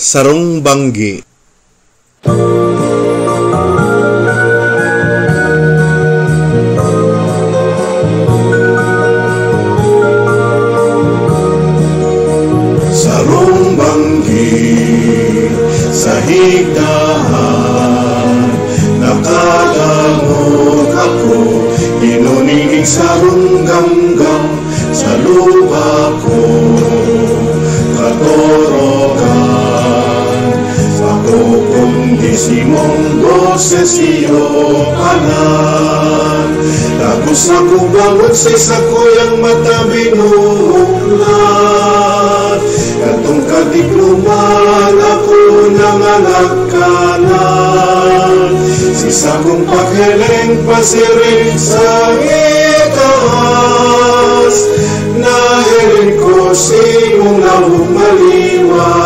Sarong Banggi. Sarong banggi sa higdahan, nakalangot ako, inunining sarong gamgam sa lupa ko. Katorogan, pagkukundisimong boses iyo kanan. Tapos ako bangon sa isa ko yung mata binuklat. Katong kadikluman ako nanganagkanan. Sisa kong paghiling pasiring sa itaas. Nahiling ko si mong nawong maliwan.